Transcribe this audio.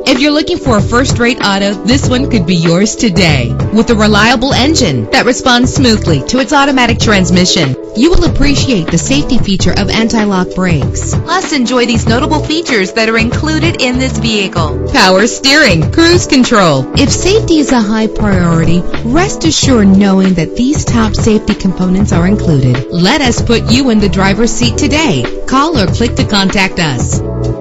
If you're looking for a first-rate auto, this one could be yours today. With a reliable engine that responds smoothly to its automatic transmission, you will appreciate the safety feature of anti-lock brakes. Plus, enjoy these notable features that are included in this vehicle: power steering, cruise control. If safety is a high priority, rest assured knowing that these top safety components are included. Let us put you in the driver's seat today. Call or click to contact us.